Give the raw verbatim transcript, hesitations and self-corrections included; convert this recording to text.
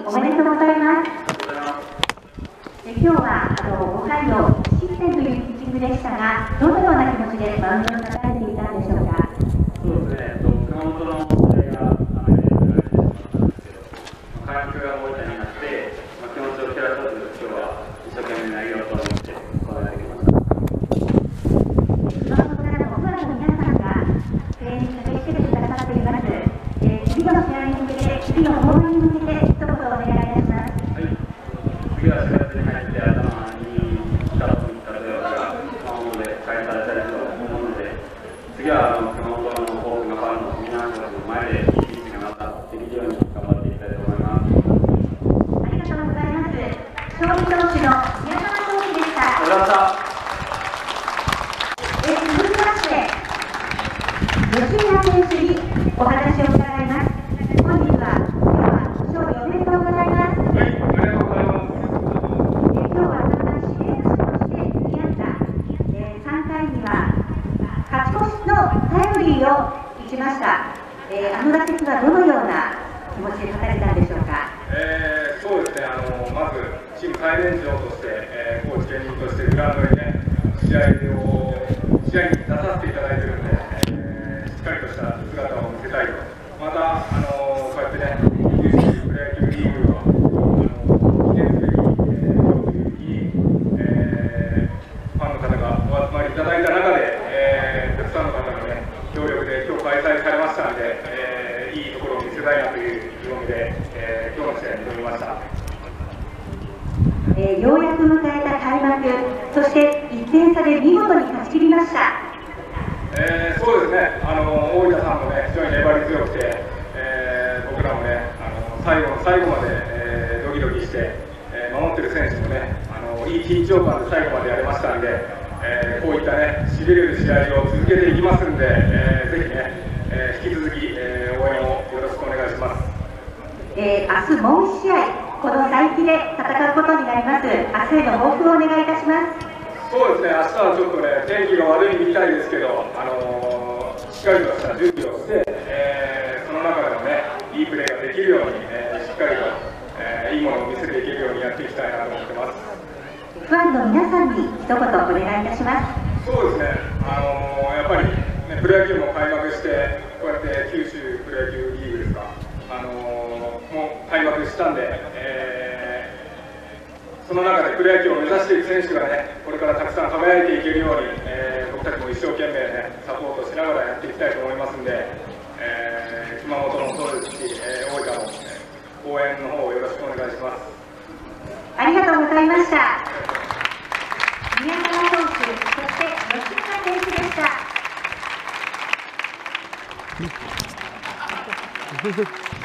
おめでとうございます。え今日はあのごはいをいち失点というピッチングでしたが、どのような気持ちでマウンドに立たれていたんでしょうか。 そうですね、熊本の試合が雨でやられてしまったんですけど、環境が大分になって、まあ、気持ちを切らさず、今日は一生懸命投げようと思って行われてきました。 熊本からのファンの皆さんが声援に駆けつけてくださっています。えー、次の試合に向けて、次の応援に向けて、一言お願いいたします。 はい、次はしがつに入って頭に力を抜いたゼロが熊本で返されたいと思うので、次はあの熊本の多くのファンの皆さんの前でいいピッチがまたできるように頑張っていきたいと思います。 ありがとうございます。勝利投手の宮川投手でした。 ありがとうございました。 えー、続きまして、吉村選手にお話を伺います。本日は、今日は勝利おめでとうございます。 はい、ありがとうございます。 えー、今日はまた指名打者としてに安打、えー、さんかいには勝ち越しのタイムリーを打ちました。えー、あの打席はどのような気持ちで立たれたんでしょうか。 えー、そうですね、あのまずチーム最年長として、えー、コーチ兼任としてグラウンドにね、試合を試合に出させていただいているので、えー、しっかりとした姿を見せたいと、また、あのこうやってね、九州プロ野球リーグを記念すべき、えー、日に、えー、ファンの方がお集まりいただいた中で、えー、たくさんの方がね、協力で今日開催されましたので、えー、いいところを見せたいなという意気込みで、えー、今日の試合に挑みました。 えー、ようやく迎えた開幕、そしていってん差で見事に勝ち切りました。 えー、そうですね、あの大分さんもね、非常に粘り強くて、えー、僕らもね、あの最後の最後まで、えー、ドキドキして、えー、守ってる選手もね、あのいい緊張感で最後までやれましたんで、えー、こういったね、しびれる試合を続けていきますんで、えー、ぜひね、えー、引き続き、えー、応援をよろしくお願いします。 えー、明日もういち試合、この佐伯で戦うことになります。明日への抱負をお願いいたします。 そうですね、明日はちょっとね、天気が悪いみたいですけど、あのー、しっかりとした準備をして、えー、その中でもね、いいプレーができるように、えー、しっかりと、えー、いいものを見せていけるようにやっていきたいなと思ってます。 ファンの皆さんに一言お願いいたします。 そうですね、あのー、やっぱり、ね、プロ野球も開幕して、こうやって九州プロ野球リーグですか、あのー、もう開幕したんで、えー、その中でプロ野球を目指していく選手がね、これからたくさん輝いていけるように、えー、僕たちも一生懸命ね、サポートしながらやっていきたいと思いますんで、えー、熊本もそうですし、えー、大分も、ね、応援の方をよろしくお願いします。 ありがとうございました。宮川投手、そして吉村選手でした。